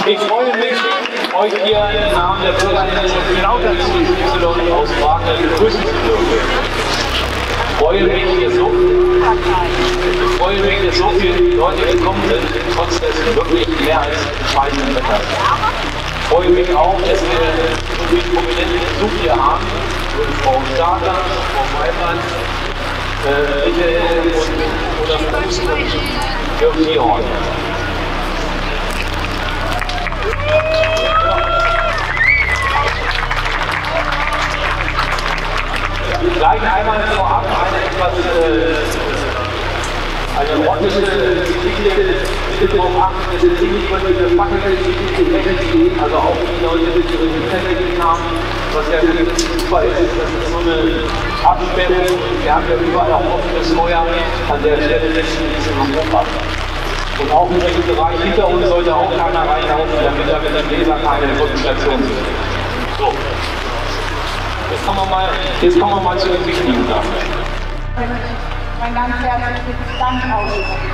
Ich freue mich, euch hier im Namen der Bürgerinnen und Y aus Wagner begrüßen zu dürfen. Ich freue mich, dass so viele Leute gekommen sind, trotz des wirklich mehr als entscheidenden Wetters. Ich freue mich auch, dass wir so viele prominente Besuch hier haben. Frau Stadler, Frau Weidmann, Michael oder Fuß und Jörg Nierhorn. Gleich einmal vorab eine ordentliche bitte darauf achten, dass es nicht über diese Fackel geht, also auch die Leute, die ihre Zettel gegeben haben, was ja super ist, das ist so eine Absperrung, wir haben ja überall auch offenes Feuer, an der Stelle setzen wir diesen Hof ab. Und auch in welchem Bereich hinter uns sollte auch keiner reinlaufen, damit da mit dem Laser keine Rückenstation sind. So. Jetzt kommen wir mal zu den wichtigen Sachen. Mein ganz herzliches Dank aussprechen.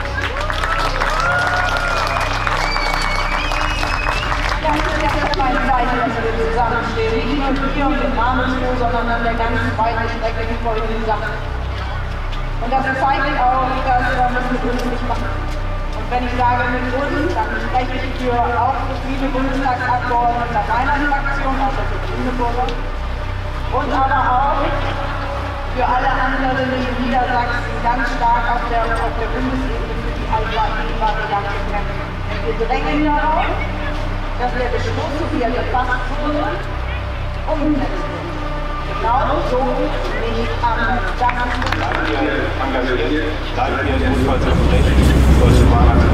Das ist jetzt mein Zeichen, dass wir zusammenstehen. Nicht nur hier und in Namensruhe, sondern an der ganzen weiten Strecke die folgenden Sachen. Und das zeigt auch, dass wir das mit uns nicht machen. Und wenn ich sage mit uns, dann spreche ich für auch viele Bundestagsabgeordnete meiner Fraktion, also für Grüneburger. Und aber auch für alle anderen, die in Niedersachsen ganz stark auf der Bundesebene für die Alternativvariante kämpfen. Wir drängen darauf, dass der Beschluss, so wie er gefasst wurde, umgesetzt wird. Genau so nicht anders. Bleiben wir engagiert, bleiben wir notfalls auf Recht, solche Wahrheit.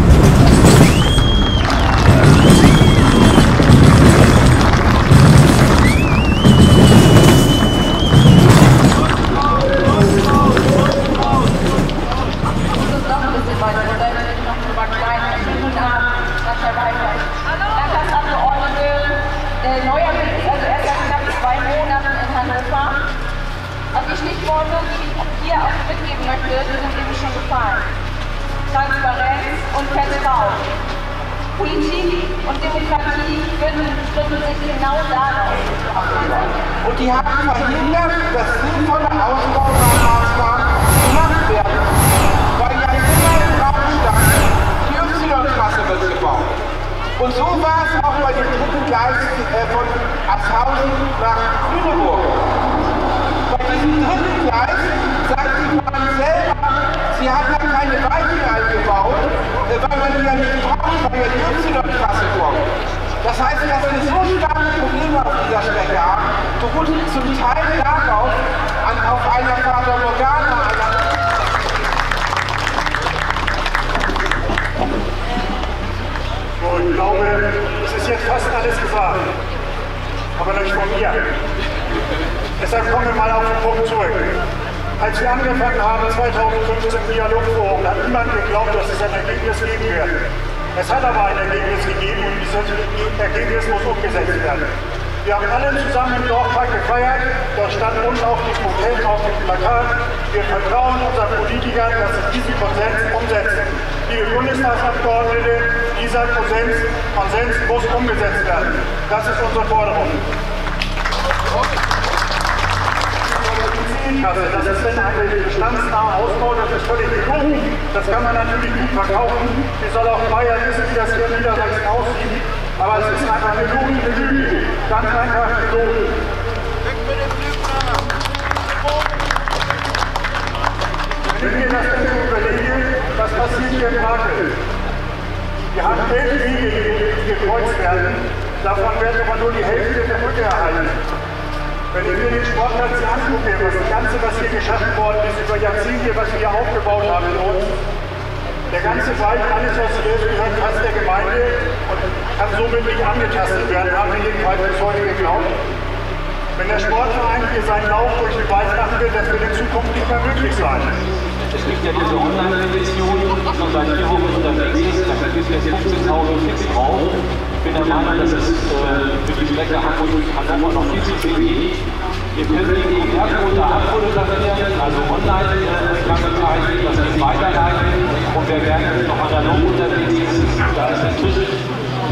Also die Stichworte, die ich hier auch mitgeben möchte, die sind eben schon gefallen. Transparenz und Vertrauen. Politik und Demokratie gründen sich genau darauf. Und die haben verhindert, dass sinnvolle Ausbaumaßnahmen gemacht werden. Weil ja immer im Raum stand, die Y-Trasse wird gebaut. Und so war es auch bei dem dritten Gleis von Abshausen nach Lüneburg. Bei diesem dritten Gleis sagt die Bahn selber, sie hat ja keine Weichen eingebaut, weil man die ja nicht braucht, weil ja die Y-Trasse kommt. Das heißt, dass wir so starke Probleme auf dieser Strecke haben, beruht zum Teil darauf, auf einer Fata Morgana, Ich glaube, es ist jetzt fast alles gesagt, aber nicht von mir. Deshalb kommen wir mal auf den Punkt zurück. Als wir angefangen haben, 2015 Dialogforum, hat niemand geglaubt, dass es ein Ergebnis geben wird. Es hat aber ein Ergebnis gegeben und dieses Ergebnis muss umgesetzt werden. Wir haben alle zusammen im Dorfpark gefeiert, da stand uns auf dem Hotel auf dem Plakat, wir vertrauen unseren Politikern, dass sie diesen Konsens umsetzen. Liebe Bundestagsabgeordnete, dieser Konsens muss umgesetzt werden. Das ist unsere Forderung. Das ist ein bestandsnaher Ausbau, das ist völlig gelogen. Das kann man natürlich gut verkaufen. Wie soll auch Bayern wissen, wie das hier in Niedersachsen aussieht. Aber es ist einfach eine logische Lüge. Ganz einfach gelogen. Wenn wir das denn überlegen, was passiert hier im Parkel? Wir haben 11 Wege, die gekreuzt werden. Davon werden aber nur die Hälfte der Brücke erhalten. Wenn ich mir den Sportplatz hier angucke, was hier geschaffen worden ist, über Jahrzehnte, was wir hier aufgebaut haben in uns, der ganze Wald, alles was hier ist, gehört fast der Gemeinde und kann somit nicht angetastet werden, haben wir jedenfalls bis heute geglaubt. Wenn der Sportverein hier seinen Lauf durch den Wald machen will, das wird in Zukunft nicht mehr möglich sein. Es gibt ja diese Online-Petition, die schon seit 4 Wochen unterwegs ist, da gibt es jetzt 15.000 Klicks drauf. Ich bin der Meinung, dass es für die Strecke Hamburg-Hannover noch viel zu viel gibt. Wir können die Erdkunde abfotografieren, also online kann man zeigen, das geht weiterleiten und wer gerne noch analog unterwegs ist, da ist der Tisch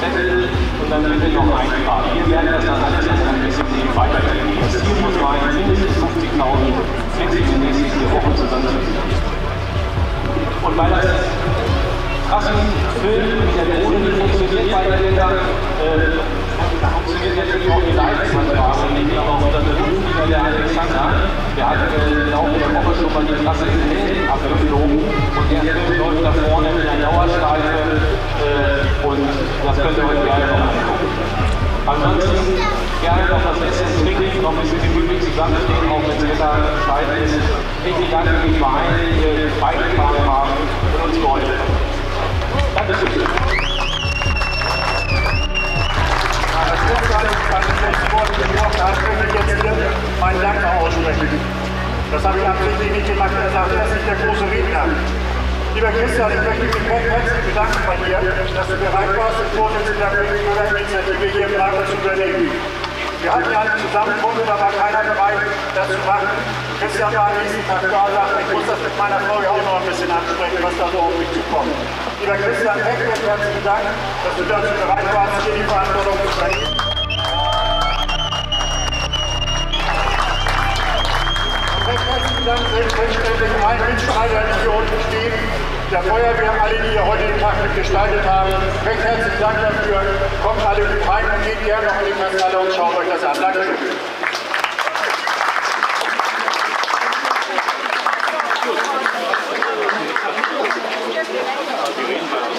Zettel und dann bitte noch eintragen. Wir werden das dann alles erst ein bisschen weitergeben. Das Ziel muss sein, mindestens 50.000 flexibilmäßig die Woche zusammenzuziehen. Und weil das Trassenfilm mit der Drohne nicht funktioniert bei der Länder, funktioniert natürlich auch die Leitungsmannschaft, nicht aber auch unser Berufsliga, der Alexander, der hat im Laufe der Woche schon mal die Trasse in Helden abgeflogen und der Film läuft da vorne in einer Dauerschleife und das könnt ihr euch gerne noch angucken. Ansonsten gerne noch was Essen und Trinken, noch ein bisschen gemütlich zusammenstehen, auch wenn es Wetter bescheiden ist. Ich danke den Vereinen, die beigetragen haben und uns geholfen haben. Dankeschön. Meinen Dank aussprechen. Das habe ich absichtlich nicht gemacht, er sagt, er ist nicht der große Redner. Lieber Christian, ich möchte mich recht herzlich bedanken bei dir, dass du bereit warst, den Vorsitzenden der Bürgerinitiative hier im Lager zu übernehmen. Wir hatten ja eine Zusammenkunft, da war keiner bereit, das zu machen. Christian war am nächsten Tag da und sagte, ich muss das mit meiner Frau auch noch ein bisschen ansprechen, was da so auf mich zukommt. Lieber Christian, recht herzlichen Dank, dass du dazu bereit warst, hier die Verantwortung zu übernehmen. Herzlichen Dank selbstverständlich allen Mitstreitern, die hier unten stehen, der Feuerwehr, alle, die hier heute den Tag mitgestaltet haben. Recht herzlichen Dank dafür. Kommt alle rein und geht gerne noch in die Festhalle und schaut euch das an. Dankeschön.